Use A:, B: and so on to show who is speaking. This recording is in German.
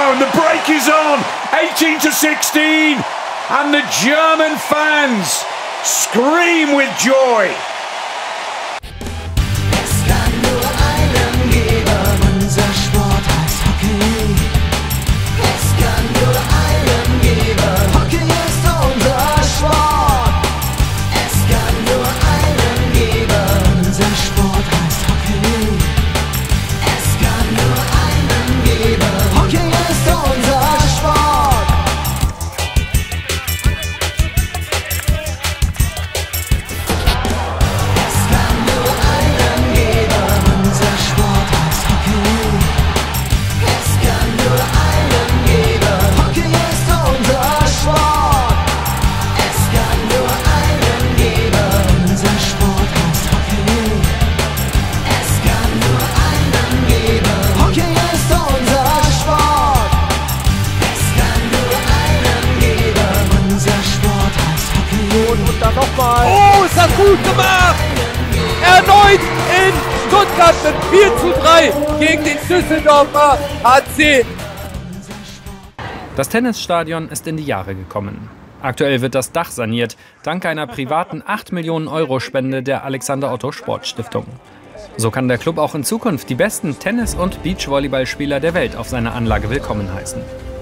A: now, and the break is on. 18-16, and the German fans scream with joy.
B: Es kann nur einen geben, unser Sport heißt Hockey. Es kann nur einen geben, Hockey ist unser Sport. Es kann nur einen geben, unser Sport heißt Hockey. Es kann nur einen geben, Hockey ist unser Sport. Es kann nur einen geben, unser Sport heißt Hockey. Es kann nur einen geben, Hockey ist unser Sport. Es kann nur einen geben, unser Sport heißt Hockey. Es kann nur einen geben, Hockey ist unser Sport. Es kann nur einen geben, unser Sport heißt Hockey.
C: Und dann nochmal. Oh, ist das gut gemacht! Erneut in Stuttgart mit 4:3 gegen den Düsseldorfer HC.
D: Das Tennisstadion ist in die Jahre gekommen. Aktuell wird das Dach saniert, dank einer privaten 8 Millionen Euro Spende der Alexander Otto Sportstiftung. So kann der Club auch in Zukunft die besten Tennis- und Beachvolleyballspieler der Welt auf seiner Anlage willkommen heißen.